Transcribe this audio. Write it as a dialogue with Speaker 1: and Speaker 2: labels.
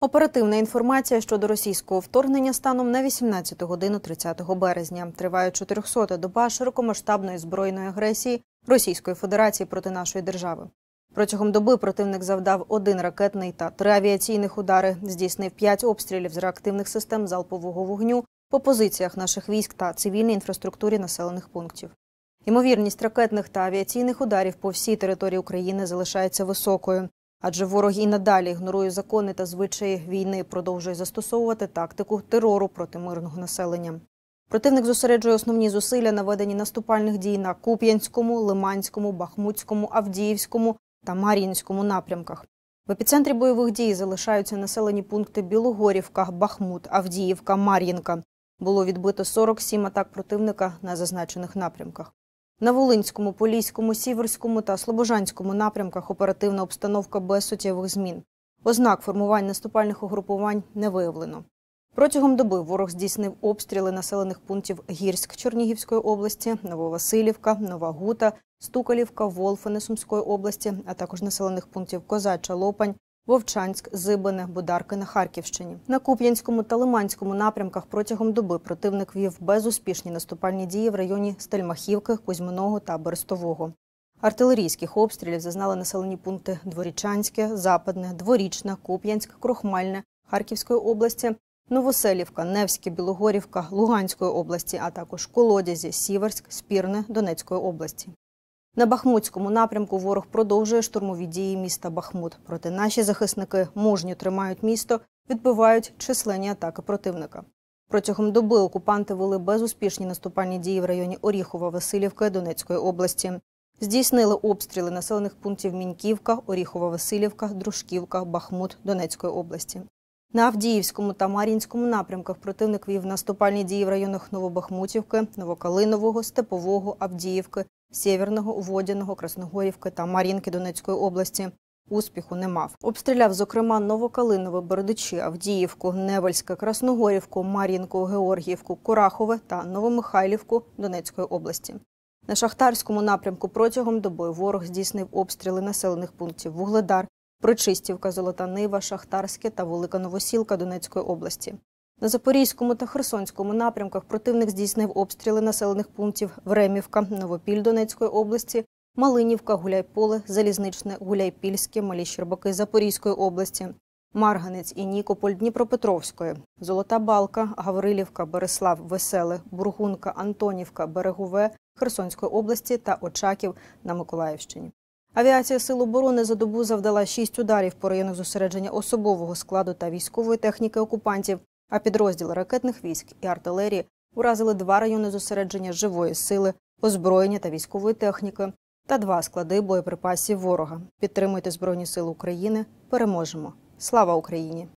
Speaker 1: Оперативна інформація щодо російського вторгнення станом на 18 годину 30 березня. Триває 400-та доба широкомасштабної збройної агресії Російської Федерації проти нашої держави. Протягом доби противник завдав 1 ракетний та 3 авіаційних удари, здійснив 5 обстрілів з реактивних систем залпового вогню по позиціях наших військ та цивільній інфраструктурі населених пунктів. Ймовірність ракетних та авіаційних ударів по всій території України залишається високою. Адже ворог і надалі ігнорує закони та звичаї війни, продовжує застосовувати тактику терору проти мирного населення. Противник зосереджує основні зусилля на веденні наступальних дій на Куп'янському, Лиманському, Бахмутському, Авдіївському та Мар'їнському напрямках. В епіцентрі бойових дій залишаються населені пункти Білогорівка, Бахмут, Авдіївка, Мар'їнка. Було відбито 47 атак противника на зазначених напрямках. На Волинському, Поліському, Сіверському та Слобожанському напрямках оперативна обстановка без суттєвих змін. Ознак формувань наступальних угрупувань не виявлено. Протягом доби ворог здійснив обстріли населених пунктів Гірськ Чернігівської області, Нововасилівка, Нова Гута, Стукалівка, Волфине Сумської області, а також населених пунктів Козача, Лопань, Вовчанськ, Зибине, Бударки на Харківщині. На Куп'янському та Лиманському напрямках протягом доби противник вів безуспішні наступальні дії в районі Стельмахівки, Кузьминого та Берестового. Артилерійських обстрілів зазнали населені пункти Дворічанське, Западне, Дворічна, Куп'янськ, Крохмальне Харківської області, Новоселівка, Невське, Білогорівка Луганської області, а також Колодязі, Сіверськ, Спірне Донецької області. На Бахмутському напрямку ворог продовжує штурмові дії міста Бахмут. Проте наші захисники мужньо тримають місто, відбивають численні атаки противника. Протягом доби окупанти вели безуспішні наступальні дії в районі Оріхова-Василівки Донецької області. Здійснили обстріли населених пунктів Міньківка, Оріхова-Василівка, Дружківка, Бахмут Донецької області. На Авдіївському та Мар'їнському напрямках противник вів наступальні дії в районах Новобахмутівки, Новокалинового, Степового, Авдіївки, Сєвєрного, Водяного, Красногорівки та Мар'їнки Донецької області. Успіху не мав. Обстріляв, зокрема, Новокалинове, Бердичі, Авдіївку, Невельське, Красногорівку, Мар'їнку, Георгіївку, Курахове та Новомихайлівку Донецької області. На Шахтарському напрямку протягом доби ворог здійснив обстріли населених пунктів Вугледар, Причистівка, Золота Нива, Шахтарське та Велика Новосілка Донецької області. На Запорізькому та Херсонському напрямках противник здійснив обстріли населених пунктів Времівка, Новопіль Донецької області, Малинівка, Гуляйполе, Залізничне, Гуляйпільське, Малі Щербаки Запорізької області, Марганець і Нікополь Дніпропетровської, Золота Балка, Гаврилівка, Береслав, Веселе, Бургунка, Антонівка, Берегове Херсонської області та Очаків на Миколаївщині. Авіація Сил оборони за добу завдала 6 ударів по районах зосередження особового складу та військової техніки окупантів, а підрозділи ракетних військ і артилерії уразили 2 райони зосередження живої сили, озброєння та військової техніки та 2 склади боєприпасів ворога. Підтримуйте Збройні Сили України. Переможемо! Слава Україні!